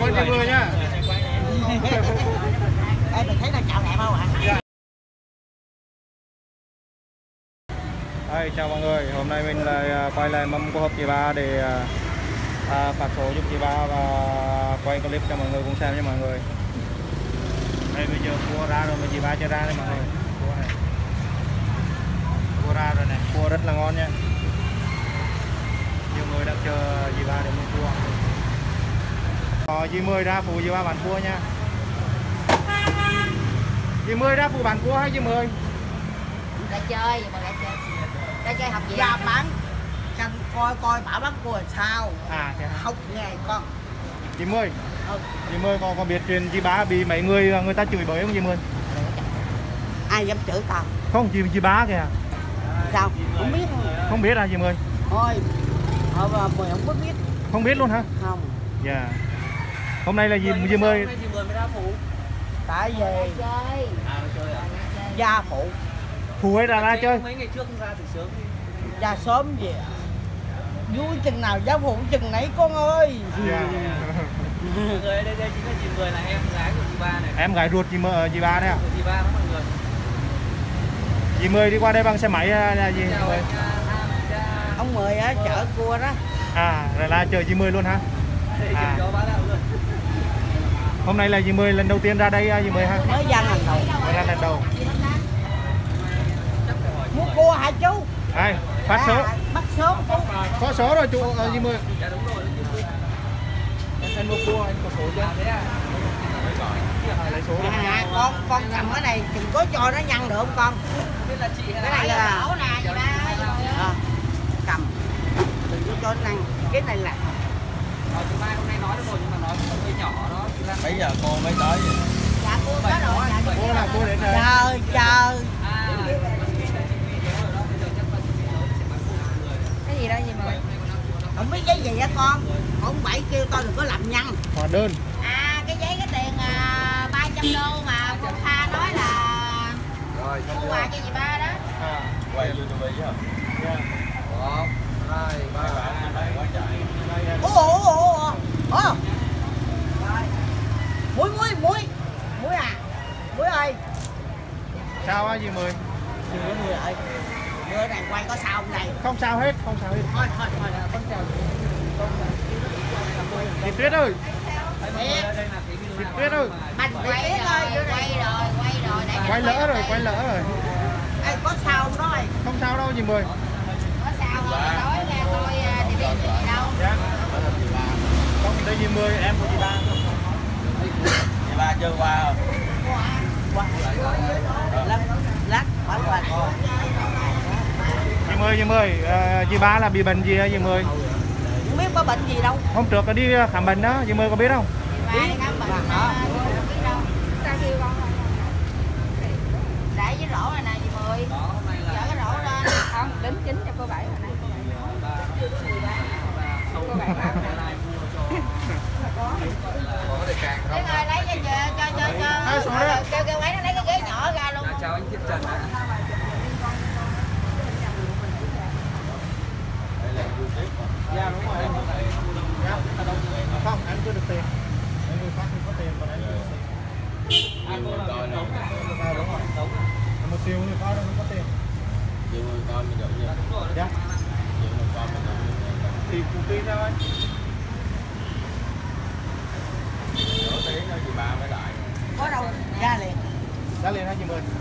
chị Mười nha. Em mình thấy là chào đẹp không ạ? Hey, chào mọi người, hôm nay mình lại quay lại mâm của hộp chị Ba để phát số giúp chị Ba và quay clip cho mọi người cùng xem nha mọi người. Đây bây giờ cua ra rồi mà chị Ba chưa ra đây mọi người. Cua này, cua ra rồi này, cua rất là ngon nha. Nhiều người đang chờ chị Ba để mua cua. Chị Mười ra phụ chị Ba bán cua nha. Chị Mười ra phụ bán cua hay chị Mười? Ra chơi, mà ra chơi học gì? Dạ bán canh coi bảo bán cua là sao? À thế hả? Học nghề con. Chị Mười. Chị Mười còn biết chuyện chị Ba bị mấy người ta chửi bới không chị Mười? Ai dám chửi tao? Không, chị Ba kìa. Sao? Không biết không? Không biết à chị Mười? Thôi, Mười không có biết. Không biết luôn hả? Không. Dạ. Hôm nay là chị Mười. Chị Mười mới ra phụ. Tại về Chơi. Chơi à? gia phụ. Phụ hay ra chơi? Mấy ngày trước ra từ sớm đi. Gia sớm về. Vui chừng nào gia phụ chừng nấy con ơi. Dạ. Mọi người đây chính là chị Mười, là em gái của chị Ba này. Em gái ruột chị Ba đấy ạ. Của chị Ba đó mọi người. Chị Mười đi qua đây bằng xe máy là gì? Chào anh Ông Mười á chở cua đó. À, rồi là chờ chị Mười luôn hả? À. Hôm nay là chị Mười lần đầu tiên ra đây chị Mười ha? Mới ra lần đầu. Mới ra lần đầu. Mua cua hả chú? Đây, phát số. Bắt số chú. Có số rồi chú chị Mười. Dạ đúng rồi. Anh mua cua anh có số chưa? Lấy số đi. Con cầm cái này đừng có cho nó nhăn được không con? Biết là chị Cái này là Ổ nè, chị Ba. cầm đừng có cho nó nhăn. Cái này là chị Mai hôm nay nói được rồi nhưng mà nói hơi nhỏ đó. Bây giờ cô mới tới vậy? Dạ cua có rồi. Cua là cua đến đây. chờ. Cái gì đó gì mà? Không biết giấy gì á con. Ông Bảy kêu tôi đừng có làm nhăn. Hóa đơn. À cái giấy cái tiền 300 đô mà cô Tha nói là Rồi, mua quà cho chị Ba đó. À, quay YouTube chứ hả? dạ. 1, 2, 3, quá chạy. Ủa. Muối à. Muối ơi. Sao á chị Mười? Muối ơi. Bữa này quay có sao không này? Không sao hết, không sao hết. Thôi, con chào. Chị Tuyết ơi. Chị Tuyết ơi. Bành Quay Tuyết ơi. rồi. Quay lỡ rồi. Ê, có sao không đó ơi? Không sao đâu chị Mười. Có sao không? Tối ra tôi thì biết gì đâu. Dạ. Không, đây chị Mười, em của chị Ba. Chị Ba chơi qua không? Qua. Lát hỏi qua. Chị Mười, chị Ba là bị bệnh gì hả chị Mười? Không biết có bệnh gì đâu. Hôm trước có đi khám bệnh đó, chị Mười có biết không? Ba đi khám bệnh biết đâu. Sao kêu con không? Để với rổ này nè chị Mười. Dở cái rổ lên. Không, đính chính cho cô Bảy rồi nè. Cô Bảy bảo nè. Thế rồi lấy cho kêu ấy nó lấy cái ghế nhỏ ra luôn. Chào anh Thiên Trần ạ. Dạ đúng rồi. Dạ. Không, anh chưa được tiền. Người khác không có tiền còn anh chưa được tiền. Nhiều người coi nữa. Đúng rồi. Một triệu người coi đâu không có tiền. Nhiều người coi mới được nha. Dạ. Nhiều người coi mới được nha. Thì cũng tùy theo anh. Nửa tiếng thôi chị Ba mới lại. Có đâu ra liền. Ra liền hả chị Mười?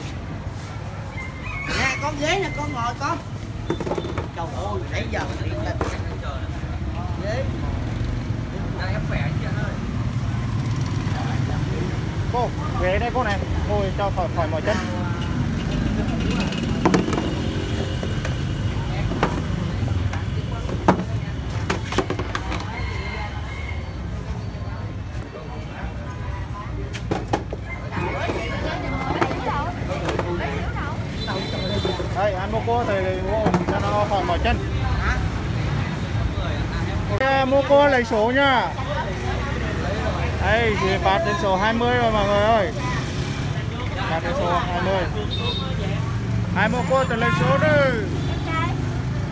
Nè con ghế nè con ngồi con. Trời ơi nãy giờ điện lên. Ghế. Em khỏe anh chị ơi. Cô, ghế đây cô này, ngồi cho khỏi mỏi chân. Đây, ăn mua cô thì mua cho nó khỏi mỏi chân. Mua cô lấy số nha. Đây, thì phạt đến số 20 rồi mọi người ơi. Phạt đến số 20. Ai mua cô thì lấy số đi.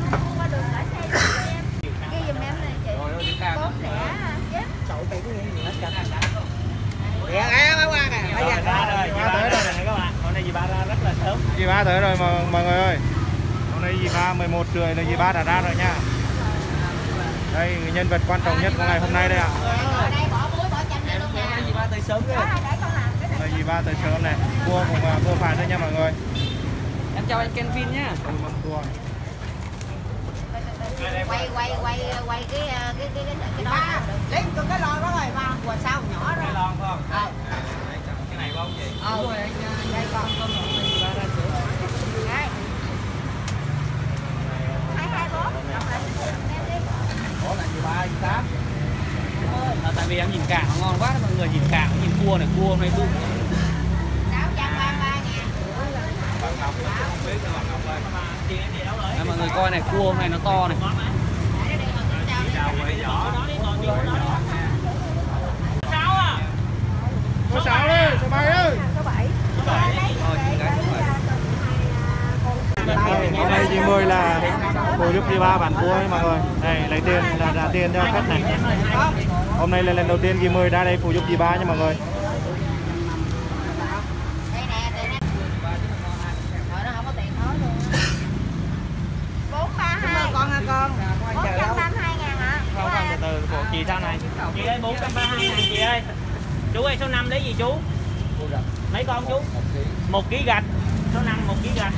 Cái giùm em này chị. 4 lẻ. Chậu 7 nguyên nữa. Kìa cái qua kìa. Bây giờ ra rồi, dì ba tới rồi này các bạn. Hôm nay dì ba ra rất là sớm. Dì ba tới rồi mọi người ơi. Hôm nay dì ba 11 rưỡi là dì ba đã ra rồi nha. Đây nhân vật quan trọng nhất của ngày hôm nay đây ạ. Dì ba tới sớm rồi. Đây dì ba tới sớm này. Cua cùng cua phải thôi nha mọi người. Em chào anh Kenvin nhá. Mâm cua. Quay cái đó. lấy cho cái lon đó rồi ba quần sao nhỏ rồi. Cái lon phải không? Cái này không gì? Đúng rồi anh đây con dì ba ra sữa. Đó là dì ba, dì Tám. Tại vì em nhìn cạn nó ngon quá, mọi người nhìn cạn, nhìn cua này bự. 633 Mọi người coi này, cua hôm nay nó to này. Số 6 đi, số 7 ơi. Hôm nay chị 10 là phụ giúp chị ba bán cua ấy mọi người. Đây lấy tiền là trả tiền cho khách này. Hôm nay là lần đầu tiên chị 10 ra đây phụ giúp chị ba nha mọi người. Đây nè, rồi nó không có tiền nói luôn. 432. Con hả con? 432.000 hả? Không, từ từ của chị sao này? Chị ơi 432.000 chị ơi. Chú ơi số 5 lấy gì chú? Mấy con chú? 1 kg gạch. Số 5 1 kg gạch.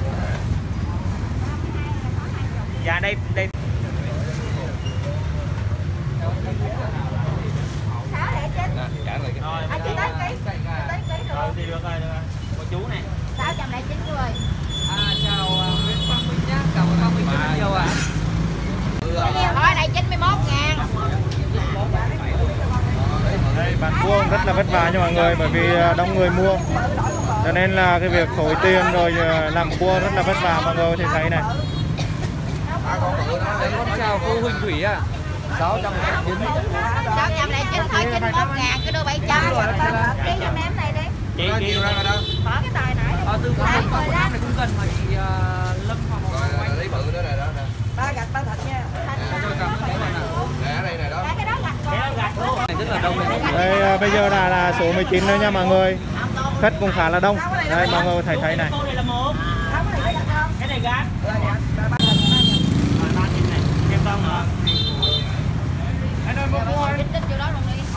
Dạ đây. 609. Rồi, Chị tới ký. Tới ký được. rồi thì được rồi. Cô chú này. 609 chú ơi. Chào Nguyễn Quang Minh nhá. Chào Quang Minh rất nhiều ạ. Thôi đây 91.000. Đây bán cua rất là vất vả cho mọi người bởi vì đông người mua. Cho nên là cái việc thổi tiền rồi làm cua rất là vất vả mọi người có thể thấy này. Chào cô Huỳnh Thủy ạ. 609 thôi 91.000 cái đôi 700. Ký cho em này đi. Chị Bỏ cái tài nãy. từ con này cũng cần mà chị Lâm Hoàng Anh lấy bự đó này đó nè. Ba gạch ba thịt nha. Nè đây này đó. Cái đó gạch con. này rất là đông này. Đây bây giờ là số 19 nữa nha mọi người. Khách cũng khá là đông. Đây mọi người thấy này. Cô này là 1. Cái này gạch. Em con hả? Anh ơi mua cua anh. Tích vô đó luôn đi.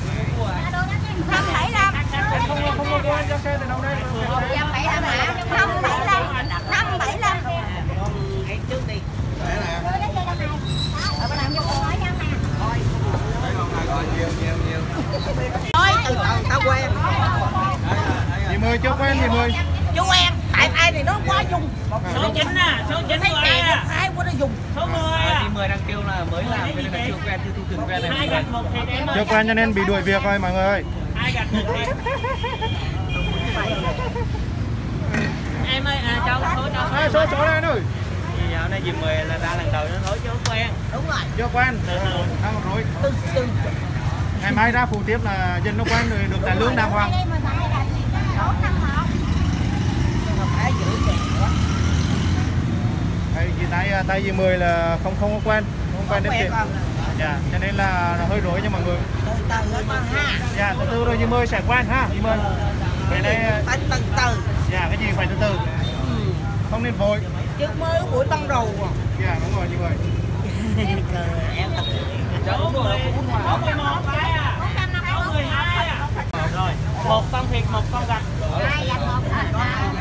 575. Không mua cua anh cho xe từ đâu đây? 575 hả? 575. 575. Hãy trước đi. Để nè. Ở bên này mua cua hỏi nhau nè. Rồi nhiều. Thôi từ từ tao quen. Chị 10 chưa quen chị 10. Chú quen. Tại ai thì nó quá dùng. Số 9 à, số 9 Thấy rồi tiền à. ai quá nó dùng. Số 10 à. Chị 10 đang kêu là mới làm nên là chưa quen, chưa từng quen này. 2 gạch 1 thịt em ơi. Chưa quen cho nên bị đuổi việc rồi mọi người ơi. 2 gạch 1 thịt. Em ơi, cho Số này anh ơi. Thì dạo này dì 10 là ra lần đầu nó nói chứ không quen. Đúng rồi. Chưa quen. Đang rồi. Từ. Ngày mai ra phụ tiếp là dân nó quen rồi được trả lương đàng hoàng. Đây chị tay dì 10 là không có quen đến chuyện. Dạ, cho nên là hơi rối cho mọi người. Từ con ha. Dạ, từ từ rồi dì 10 sẽ quen ha, dì 10. Cái này Phải từ từ. dạ cái gì phải từ từ. Không nên vội. Chứ mới buổi ban đầu à. Dạ đúng rồi dì 10. Em thật. Số 11 cái à. Số 12 à. Rồi, 1 con thịt, 1 con gạch. 2 gạch 1 thịt.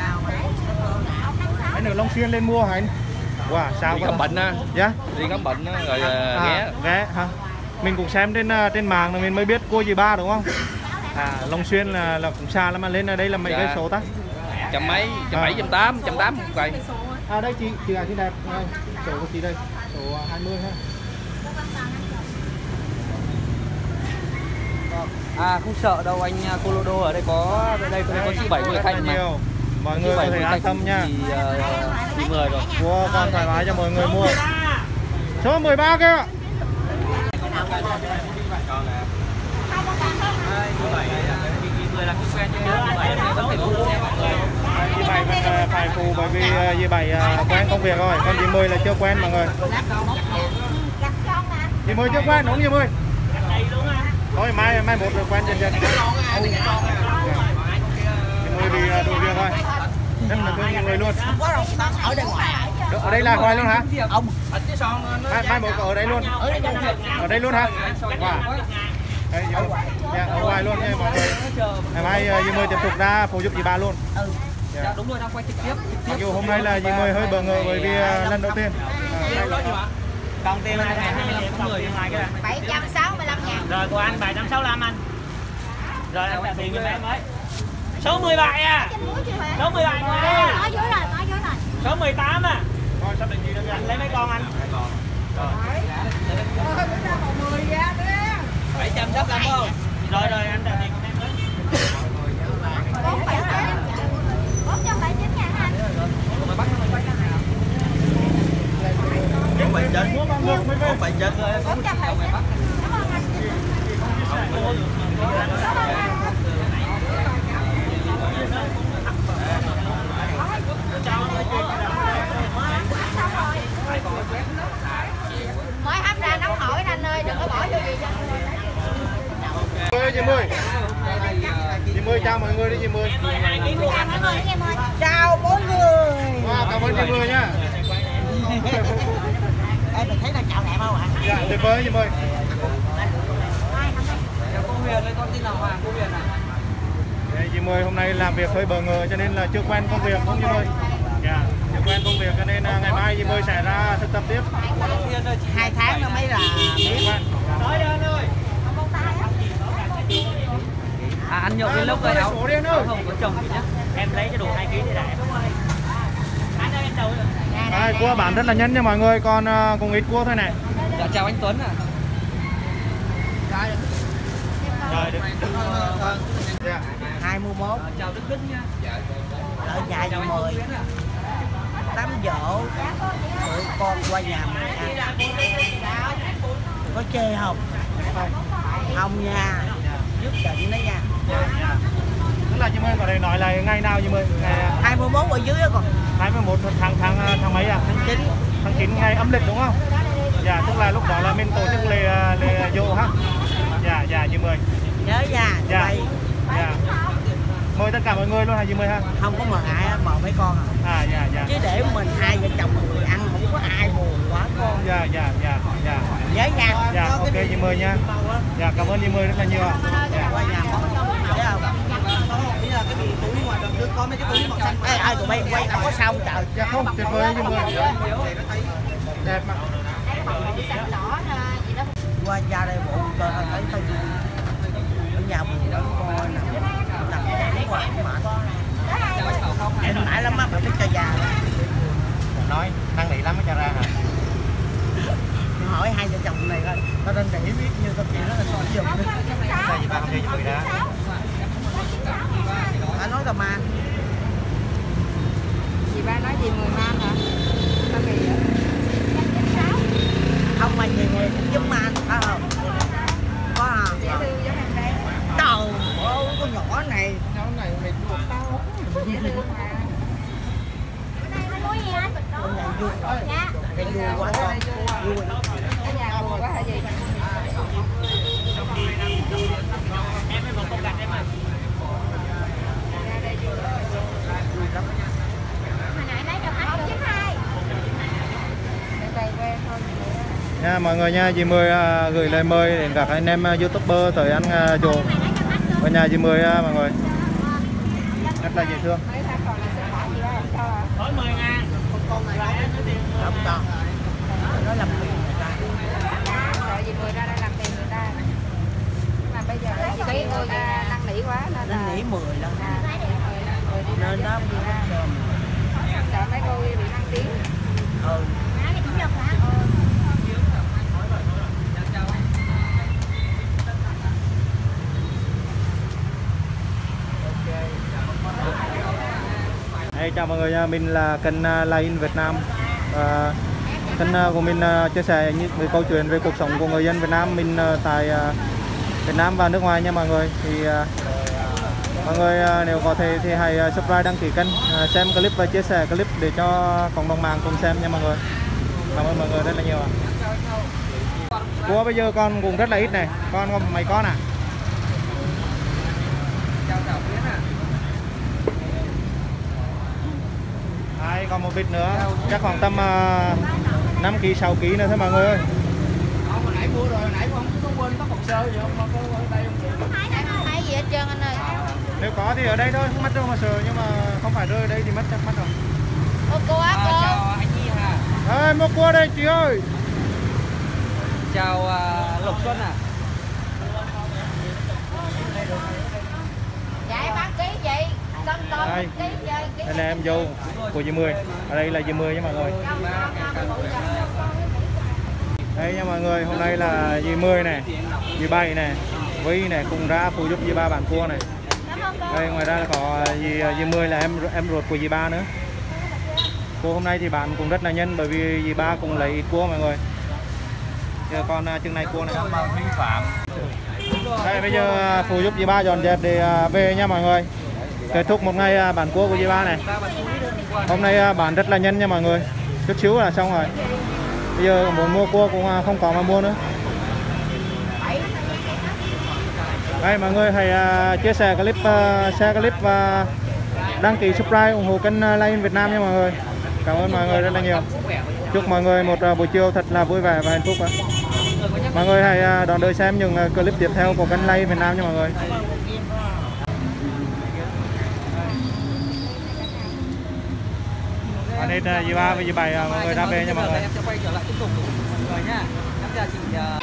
Anh ở Long Xuyên lên mua hả anh? Wow, sao Đi khám bệnh á. Dạ. Đi khám bệnh á rồi ghé. Ghé hả? Mình cũng xem trên mạng rồi mình mới biết cua dì ba đúng không? Long Xuyên là cũng xa lắm mà lên ở đây là mấy cây số ta? Trăm mấy, 170, 180 một cây. Đây chị xinh đẹp. Đây, số của chị đây, số 20 ha. Không sợ đâu anh Colodo ở đây có chị 70 thanh mà. Mọi người có thể an tâm nha. Thì 10 rồi. Cua còn thoải mái cho mọi người mua. Số 13 kia. Dì 7 phải phụ bởi vì dì 7 quen công việc rồi, còn dì 10 là chưa quen mọi người. Dì 10 chưa quen đúng không dì 10? Thôi mai một rồi quen dần dần. Người đi đồ việc thôi. Rất là thương nhiều người luôn. Ở đây ngoài. Ở đây là ngoài luôn hả? Ông. Mai một ở đây luôn. Ở đây luôn hả? Wow. Đây, ở ngoài luôn nha mọi người. Ngày mai dì Mười tiếp tục ra phụ giúp chị ba luôn. Dạ đúng rồi, đang quay trực tiếp. Mặc dù hôm nay là dì Mười hơi bỡ ngỡ bởi vì lần đầu tiên. Còn tiền là 220 triệu người ngoài cái 765.000. rồi của anh 765 anh. Rồi anh trả tiền cho em mới. Số 10 bài à. Số 10 bài ngoài à. Ở dưới rồi. Số 18 à. Thôi sắp định gì đâu Anh lấy mấy con anh? Rồi. 765 không? Rồi anh trả tiền của em mới. 479.000 anh. Bảy chết. Bảy chết. 479. Cảm ơn anh. Mới hấp ra nóng hổi anh ơi, đừng có bỏ vô gì cho Dì Mười. Dì Mười chào mọi người đi dì Mười. Chào bốn người. Wow, cảm ơn dì Mười nha. Em mình thấy là chào đẹp không ạ? Dạ, tuyệt vời dì Mười. Cô Huyền ơi, con tin là Hoàng, cô Huyền à? Đấy, dì Mười hôm nay làm việc hơi bỡ ngỡ cho nên là chưa quen công việc không dì Mười. Dạ, chưa quen công việc cho nên ngày mai dì Mười sẽ ra thực tập tiếp. 2 tháng nữa mới là biết. Nói đi anh ơi. À, anh nhậu cái lúc rồi áo không có chồng nhá. Em lấy cho đủ 2 kg để đại. Anh ơi em đầu rồi. Đây, cua bán rất là nhân nha mọi người, còn cũng ít cua thôi này. Dạ, chào anh Tuấn ạ. Rồi được. Dạ. 21. Chào Đức Đức nha. Ở nhà dì Mười. Tắm dỗ. Tụi con qua nhà mình ăn. Có chê không? Không nha. Nhất định đó nha. Tức là dì Mười có thể nói là ngày nào dì Mười? Ngày 21 ở dưới đó còn. 21 tháng mấy à? Tháng 9. Tháng 9 ngày âm lịch đúng không? Dạ, tức là lúc đó là mình tổ chức lễ dỗ ha. Dạ dì Mười. Nhớ nha, Dạ. bay. Dạ. Mời tất cả mọi người luôn hả dì Mười ha? Không có mời ai hết, mời mấy con à. Dạ. Chứ để mình hai vợ chồng người ăn không có ai buồn quá con. Dạ. Nhớ nha. Dạ, ok dì Mười nha. Dạ, cảm ơn dì Mười rất là nhiều ạ. Dạ. Qua nhà món thấy không? Ý là cái túi ngoài đợt trước có mấy cái túi màu xanh. Ai tụi bay quay đâu có sao trời. Dạ không, tuyệt vời dì Mười. Đẹp mà. Qua ra đây bộ cho nó thấy thôi. Ở nhà buồn lắm coi nè. Nằm cũng hoài mệt. Em mãi lắm á, mà biết cho già. Nói năng nỉ lắm mới cho ra hả? Hỏi hai vợ chồng này coi, tao đang để biết như tao kia nó là sao dùng đi. Sao dì ba không chơi dì Mười ra? Anh nói tao ma. Chị ba nói gì 10 man hả? Sao kỳ vậy? Không mà nhiều người cũng giống ma, phải không? Có à? Dễ thương giống em đây. Trời ơi, con nhỏ này. Nhỏ này mày buộc tao. Dễ thương mà. Con này vui. Cái vui quá con. Vui. Ở nhà buồn quá hả gì? Em mới một con gạch em ơi. Vui lắm. Hồi nãy lấy được 292. Đây quen thôi. Nha mọi người nha, dì Mười gửi lời mời đến các anh em YouTuber tới ăn dỗ ở nhà dì Mười mọi người. Rất là dễ thương. Mấy tháng còn là sẽ bỏ gì đó em cho à? Thôi 10.000. Không cho. Nó làm phiền người ta. Sợ gì 10 ra đây làm tiền người ta. Mà bây giờ cái người ta năn nỉ quá nên Nó là nghĩ 10 lần. 10 đi Nên đó sợ mấy cô bị năng tiếng. ừ. Hey, chào mọi người nha, mình là kênh Line Việt Nam. Kênh của mình chia sẻ những câu chuyện về cuộc sống của người dân Việt Nam mình tại Việt Nam và nước ngoài nha mọi người. Thì mọi người nếu có thể thì hãy subscribe, đăng ký kênh, xem clip và chia sẻ clip để cho cộng đồng mạng cùng xem nha mọi người. Cảm ơn mọi người rất là nhiều ạ. Cua bây giờ con cũng rất là ít này, con có mấy con à? Đây, còn một bịch nữa, chắc khoảng tầm 5 kg 6 kg nữa thôi mọi người ơi. Hồi nãy mua rồi, hồi nãy không có quên có hồ sơ gì không? Có ở đây không? Không thấy gì hết trơn anh ơi. Nếu có thì ở đây thôi, không mất đâu mà sợ, nhưng mà không phải rơi ở đây thì mất chắc mất rồi. Ô cô á cô. Chào anh Nhi hả? Ê, mua cua đây chị ơi. Chào Lộc Xuân à? Dạ em bán ký vậy. Con Đây. ký chơi ký. Đây là em dâu của dì Mười. Ở đây là dì Mười nha mọi người. Đây nha mọi người, hôm nay là dì Mười này, dì Bảy này, Vi này cùng ra phụ giúp dì Ba bán cua này. Đây ngoài ra là có dì Mười là em ruột của dì Ba nữa. Cua hôm nay thì bán cũng rất là nhanh bởi vì dì Ba cũng lấy ít cua mọi người. Giờ con chừng này cua này. Vi phạm. Đây bây giờ phụ giúp dì Ba dọn dẹp để về nha mọi người. Kết thúc một ngày bán cua của dì Ba này. Hôm nay bán rất là nhanh nha mọi người. Chút xíu là xong rồi. Bây giờ muốn mua cua cũng không có mà mua nữa. Đây mọi người hãy chia sẻ clip, share clip và đăng ký subscribe ủng hộ kênh Lion Việt Nam nha mọi người. Cảm ơn mọi người rất là nhiều. Chúc mọi người một buổi chiều thật là vui vẻ và hạnh phúc. Mọi người hãy đón đợi xem những clip tiếp theo của kênh Lion Việt Nam nha mọi người. Hết dì Ba với dì Bảy mọi người ra về nha mọi người. Em sẽ quay trở lại tiếp tục mọi người nhá. Em chào chị